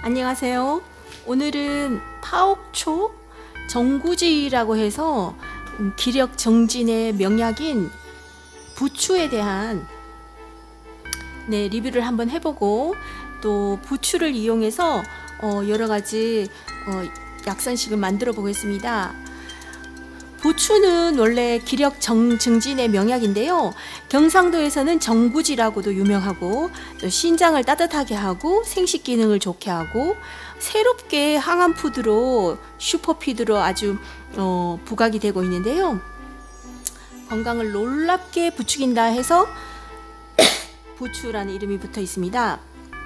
안녕하세요. 오늘은 파옥초 정구지라고 해서 기력 정진의 명약인 부추에 대한 리뷰를 한번 해보고, 또 부추를 이용해서 여러가지 약산식을 만들어 보겠습니다. 부추는 원래 기력 증진의 명약인데요. 경상도에서는 정구지라고도 유명하고, 또 신장을 따뜻하게 하고 생식 기능을 좋게 하고, 새롭게 항암푸드로 슈퍼푸드로 아주 부각이 되고 있는데요. 건강을 놀랍게 부추긴다 해서 부추라는 이름이 붙어 있습니다.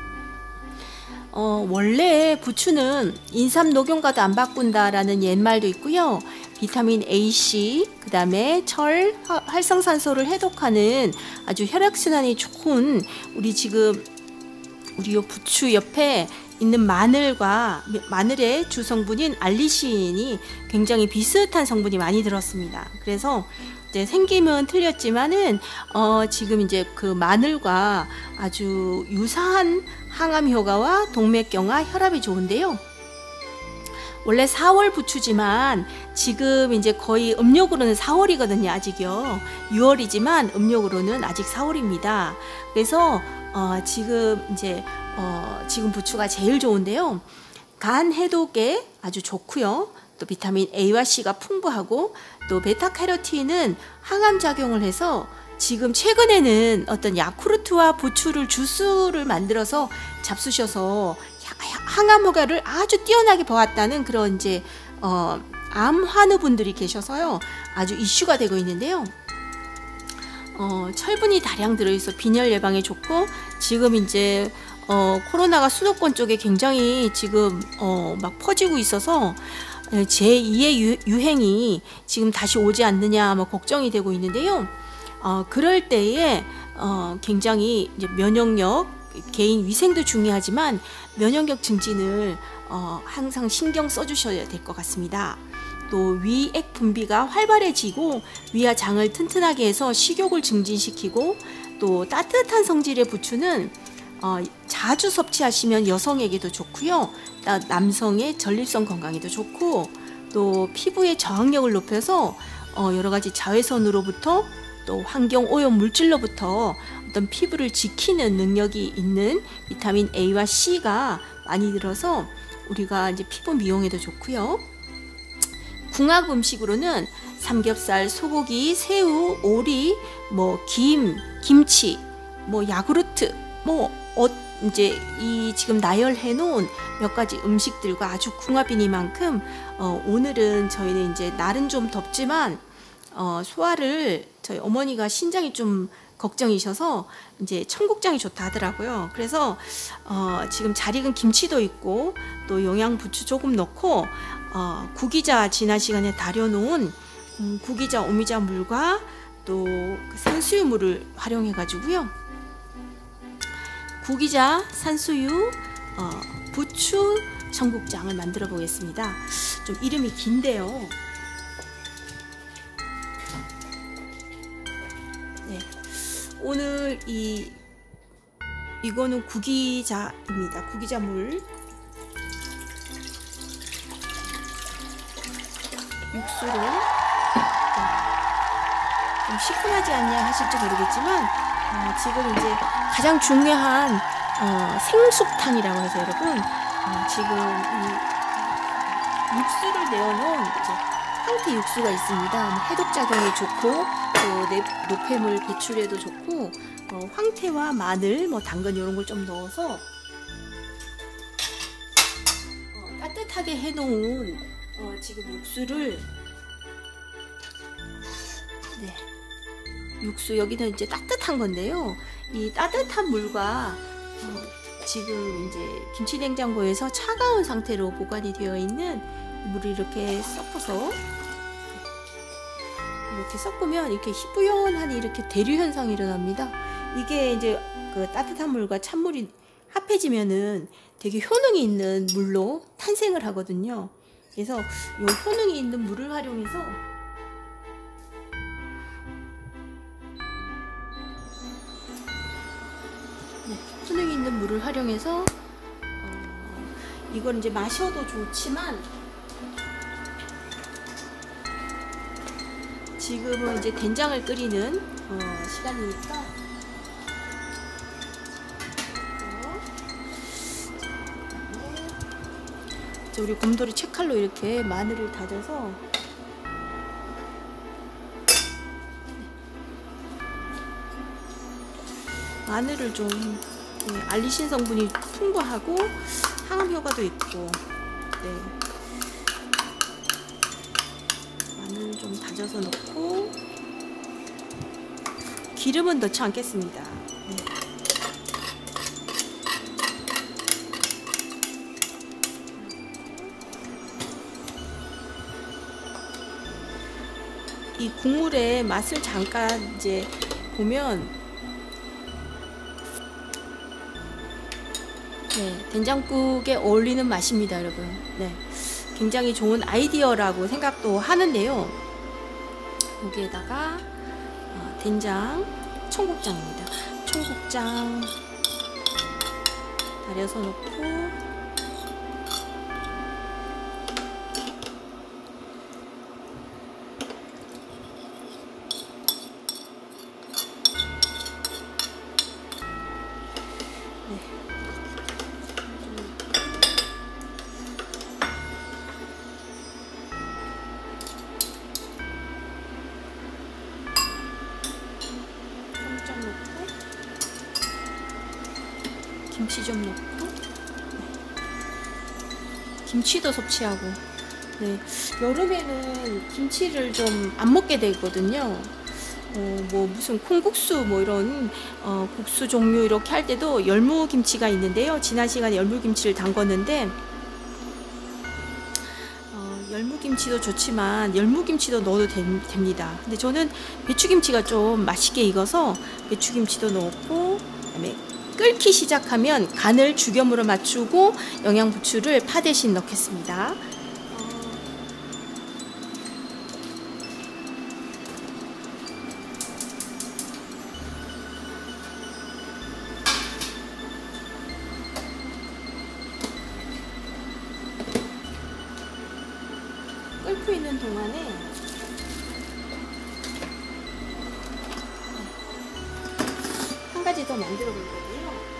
원래 부추는 인삼 녹용과도 안 바꾼다라는 옛말도 있고요. 비타민 A, C, 그 다음에 철, 활성산소를 해독하는 아주 혈액순환이 좋은 우리 요 부추 옆에 있는 마늘의 주성분인 알리신이 굉장히 비슷한 성분이 많이 들었습니다. 그래서 이제 생김은 틀렸지만은 지금 이제 그 마늘과 아주 유사한 항암 효과와 동맥경화, 혈압이 좋은데요. 원래 4월 부추지만 지금 이제 거의 음력으로는 4월이거든요. 아직요. 6월이지만 음력으로는 아직 4월입니다. 그래서 지금 부추가 제일 좋은데요. 간 해독에 아주 좋고요. 또 비타민 A와 C가 풍부하고, 또 베타카로틴은 항암 작용을 해서 지금 최근에는 어떤 야쿠르트와 부추를 주스를 만들어서 잡수셔서 항암 효과를 아주 뛰어나게 보았다는 그런 이제 암 환우분들이 계셔서요. 아주 이슈가 되고 있는데요. 철분이 다량 들어있어 빈혈 예방에 좋고, 지금 이제 코로나가 수도권 쪽에 굉장히 지금 막 퍼지고 있어서 제2의 유행이 지금 다시 오지 않느냐 걱정이 되고 있는데요. 그럴 때에 굉장히 이제 면역력, 개인 위생도 중요하지만 면역력 증진을 항상 신경 써주셔야 될 것 같습니다. 또 위액 분비가 활발해지고 위와 장을 튼튼하게 해서 식욕을 증진시키고, 또 따뜻한 성질의 부추는 자주 섭취하시면 여성에게도 좋고요. 남성의 전립선 건강에도 좋고, 또 피부의 저항력을 높여서 여러가지 자외선으로부터 또 환경 오염 물질로부터 어떤 피부를 지키는 능력이 있는 비타민 A와 C가 많이 들어서 우리가 이제 피부 미용에도 좋고요. 궁합 음식으로는 삼겹살, 소고기, 새우, 오리, 김치, 야구르트, 이제 이 지금 나열해 놓은 몇 가지 음식들과 아주 궁합이니만큼 오늘은 저희는 이제 날은 좀 덥지만 소화를 저희 어머니가 신장이 좀 걱정이셔서 이제 청국장이 좋다 하더라고요. 그래서 지금 잘 익은 김치도 있고, 또 영양부추 조금 넣고 구기자 지난 시간에 달여놓은 구기자 오미자 물과 또 산수유 물을 활용해 가지고요. 구기자, 산수유, 부추 청국장을 만들어 보겠습니다. 좀 이름이 긴데요. 오늘 이거는 구기자입니다. 구기자물 육수를 좀 시큼하지 않냐 하실지 모르겠지만 지금 이제 가장 중요한 생숙탕이라고 해서 여러분 지금 이 육수를 내어놓은 이제 황태 육수가 있습니다. 해독 작용이 좋고, 또 노폐물 배출에도 좋고, 황태와 마늘, 당근 이런 걸 좀 넣어서 따뜻하게 해놓은 지금 육수를 육수 여기는 이제 따뜻한 건데요. 이 따뜻한 물과 지금 이제 김치냉장고에서 차가운 상태로 보관이 되어 있는 물을 이렇게 섞어서 이렇게 섞으면 이렇게 희뿌연하니 이렇게 대류 현상이 일어납니다. 이게 이제 그 따뜻한 물과 찬물이 합해지면은 되게 효능이 있는 물로 탄생을 하거든요. 그래서 이 효능이 있는 물을 활용해서 효능이 있는 물을 활용해서 이걸 이제 마셔도 좋지만 지금은 이제 된장을 끓이는 시간이니까 우리 곰돌이 채칼로 이렇게 마늘을 다져서 마늘을 좀 알리신 성분이 풍부하고 항암 효과도 있고 마늘 좀 다져서 넣고 기름은 넣지 않겠습니다. 이 국물의 맛을 잠깐 이제 보면 된장국에 어울리는 맛입니다, 여러분. 굉장히 좋은 아이디어라고 생각도 하는데요. 여기에다가 된장, 청국장입니다. 청국장 다려서 넣고 김치 좀 넣고 김치도 섭취하고 여름에는 김치를 좀 안 먹게 되거든요. 뭐 무슨 콩국수 뭐 이런 국수 종류 이렇게 할 때도 열무김치가 있는데요. 지난 시간에 열무김치를 담궜는데 열무김치도 좋지만 열무김치도 넣어도 됩니다. 근데 저는 배추김치가 좀 맛있게 익어서 배추김치도 넣었고, 그다음에 끓기 시작하면 간을 죽염으로 맞추고 영양부추를 파 대신 넣겠습니다. 끓고 있는 동안에 한 가지 더 만들어 볼 거예요.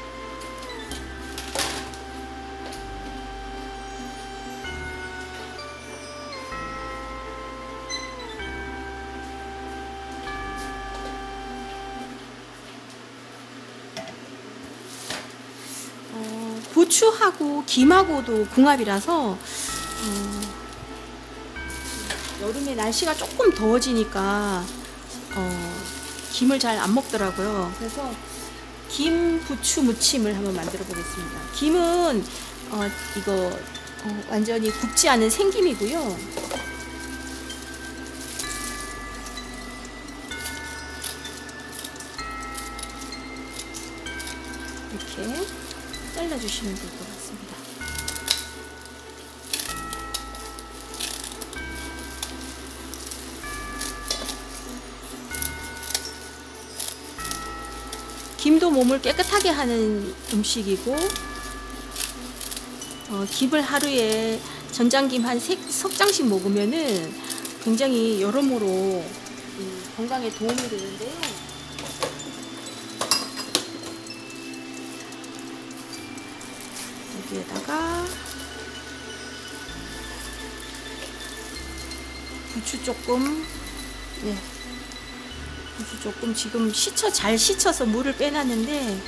고추하고 김하고도 궁합이라서 여름에 날씨가 조금 더워지니까 김을 잘 안 먹더라고요. 그래서 김 부추 무침을 한번 만들어 보겠습니다. 김은 이거 완전히 굽지 않은 생김이고요. 이렇게 잘라주시면 될 것 같습니다. 김도 몸을 깨끗하게 하는 음식이고, 김을 하루에 전장김 한 석 장씩 먹으면은 굉장히 여러모로 건강에 도움이 되는데요. 여기에다가 부추 조금, 부추 조금 지금 잘 씻어서 물을 빼놨는데,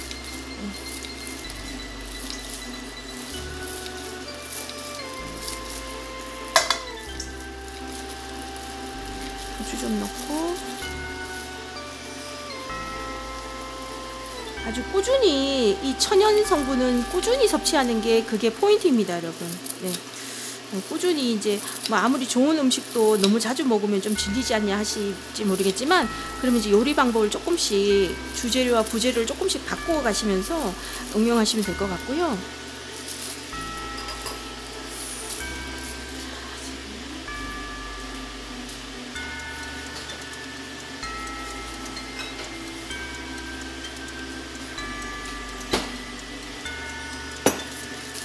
부추 좀 넣고 아주 꾸준히 이 천연 성분은 꾸준히 섭취하는 게 그게 포인트입니다, 여러분. 꾸준히 이제 뭐 아무리 좋은 음식도 너무 자주 먹으면 좀 질리지 않냐 하실지 모르겠지만, 그러면 이제 요리 방법을 조금씩 주재료와 부재료를 조금씩 바꾸어 가시면서 응용하시면 될 것 같고요.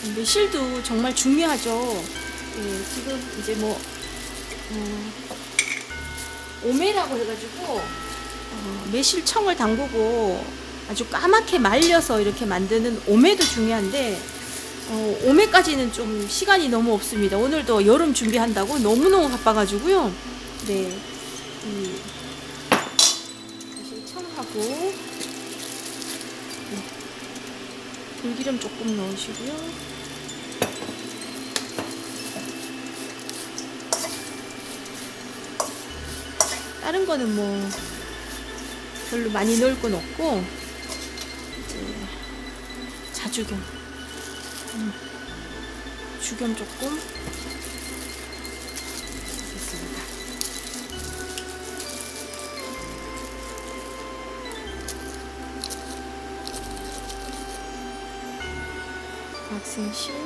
매실도 정말 중요하죠. 예, 지금 이제 뭐 오메라고 해가지고 매실청을 담그고 아주 까맣게 말려서 이렇게 만드는 오메도 중요한데 오메까지는 좀 시간이 너무 없습니다. 오늘도 여름 준비한다고 너무너무 바빠가지고요. 네, 매실청하고 네, 들기름 조금 넣으시고요. 다른 거는 뭐 별로 많이 넣을 건 없고 이제 자주겸 주겸 조금 됐습니다. 곽생신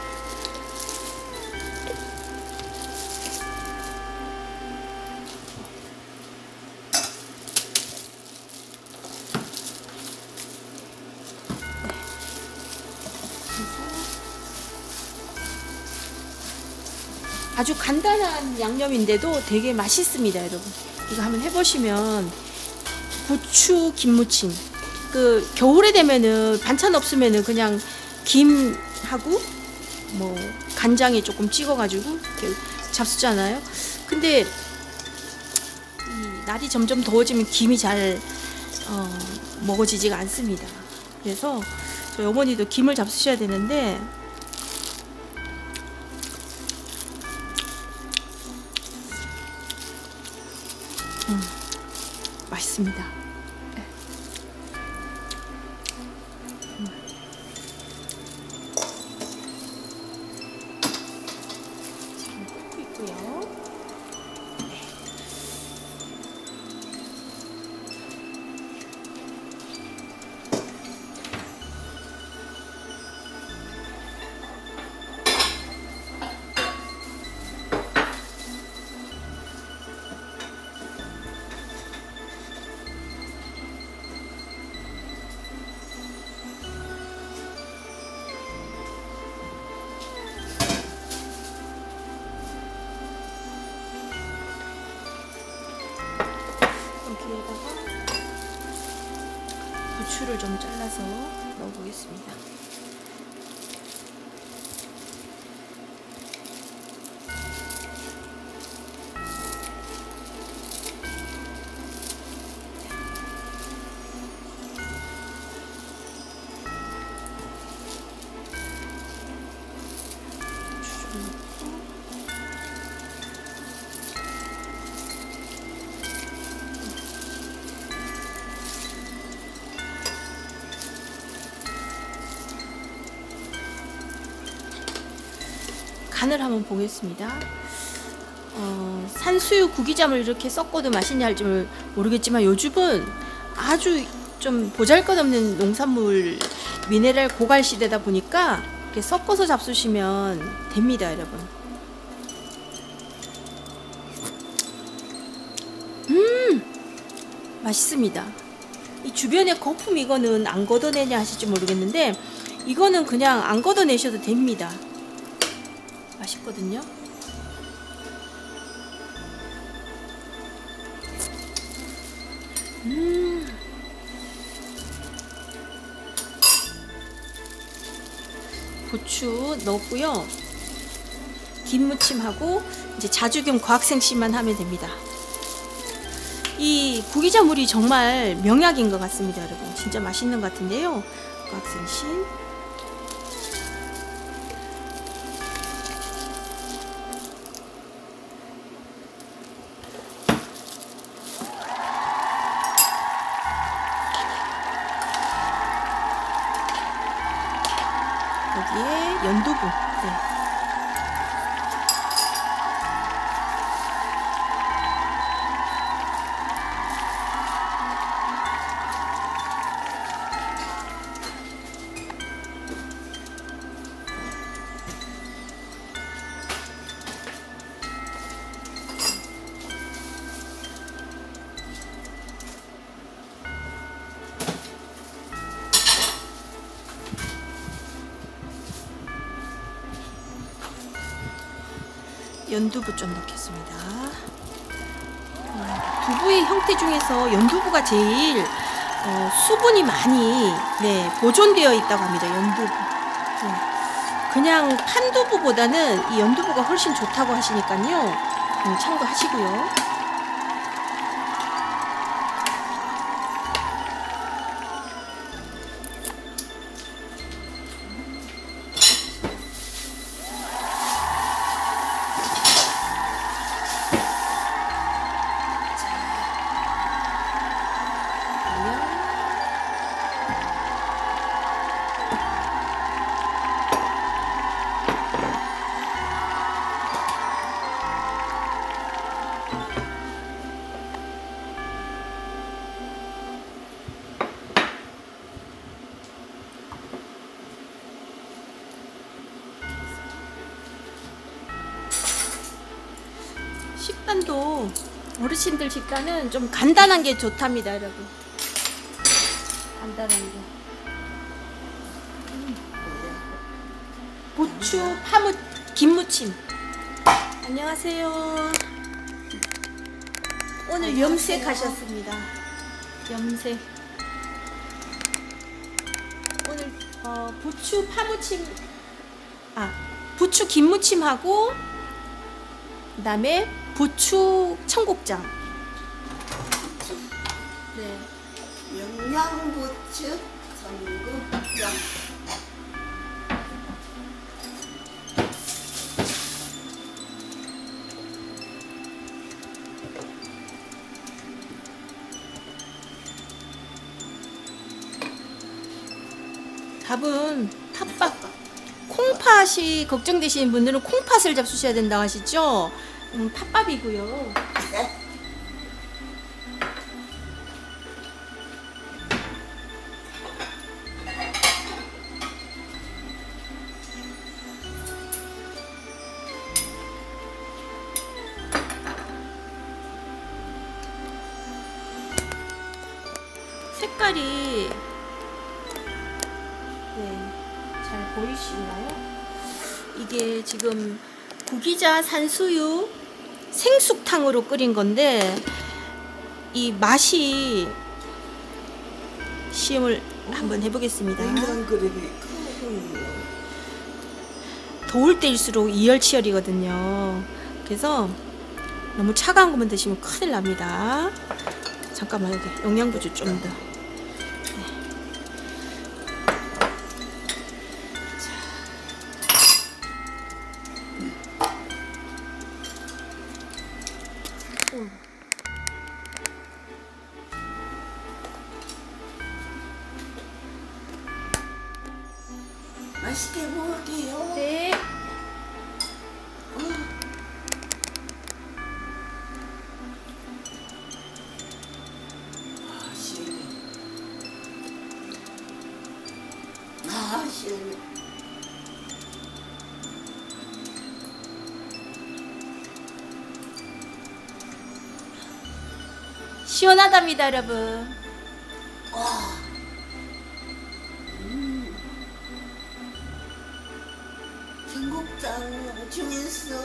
아주 간단한 양념인데도 되게 맛있습니다, 여러분. 이거 한번 해보시면 부추 김무침. 그 겨울에 되면은 반찬 없으면은 그냥 김하고 뭐 간장에 조금 찍어가지고 이렇게 잡수잖아요. 근데 이 날이 점점 더워지면 김이 잘 먹어지지가 않습니다. 그래서 저희 어머니도 김을 잡수셔야 되는데. 맛있습니다. 지금 끓고 있고요. 네. 여기에다가 부추를 좀 잘라서 넣어보겠습니다. 간을 한번 보겠습니다. 산수유 구기자물 이렇게 섞어도 맛있냐 할지 모르겠지만 요즘은 아주 좀 보잘것없는 농산물 미네랄 고갈 시대다 보니까 이렇게 섞어서 잡수시면 됩니다, 여러분. 맛있습니다. 이 주변에 거품 이거는 안 걷어내냐 하실지 모르겠는데 이거는 그냥 안 걷어내셔도 됩니다. 맛있거든요. 고추 넣었고요. 김무침하고 이제 자주겸 과학생씨만 하면 됩니다. 이 구기자물이 정말 명약인 것 같습니다, 여러분. 진짜 맛있는 것 같은데요. 과학생씨. 여기에 연두부. 네. 연두부 좀 넣겠습니다. 두부의 형태 중에서 연두부가 제일 수분이 많이 보존되어 있다고 합니다. 연두부. 그냥 판두부보다는 이 연두부가 훨씬 좋다고 하시니까요. 참고하시고요. 식단도 어르신들 식단은 좀 간단한 게 좋답니다, 여러분. 간단한 게. 부추, 파무, 김무침. 안녕하세요. 오늘 염색하셨습니다. 염색. 오늘 부추, 파무침, 부추 김무침하고 그다음에 부추 청국장. 네. 영양부추 청국장. 밥은 팥밥. 콩팥이 걱정되시는 분들은 콩팥을 잡수셔야 된다고 하시죠? 팥밥이고요. 색깔이 잘 보이시나요? 이게 지금 구기자 산수유 생숙탕으로 끓인 건데 이 맛이 시음을 한번 해보겠습니다. 더울 때일수록 이열치열이거든요. 그래서 너무 차가운 것만 드시면 큰일 납니다. 잠깐만요. 영양부주 좀 더. 맛있게 먹을게요. 네. 시원해. 시원하답니다, 여러분. 청국장 중에서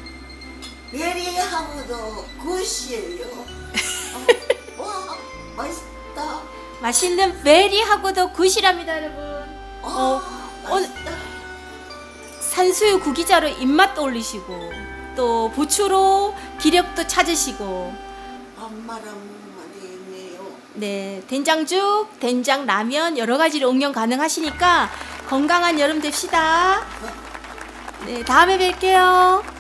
베리하고도 굿이에요. 와, 맛있다. 맛있는 베리하고도 굿이랍니다, 여러분. 맛있다. 산수유 구기자로 입맛도 올리시고 또 부추로 기력도 찾으시고 밥말한 말이네요. 네, 된장죽, 된장라면 여러 가지로 응용 가능하시니까 건강한 여름 됩시다. 네, 다음에 뵐게요.